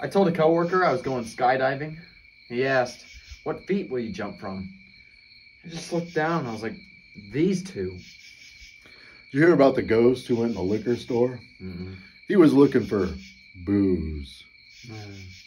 I told a coworker I was going skydiving. He asked, "What feet will you jump from?" I just looked down and I was like, "These two." Did you hear about the ghost who went in the liquor store? Mm-mm. He was looking for booze. Mm.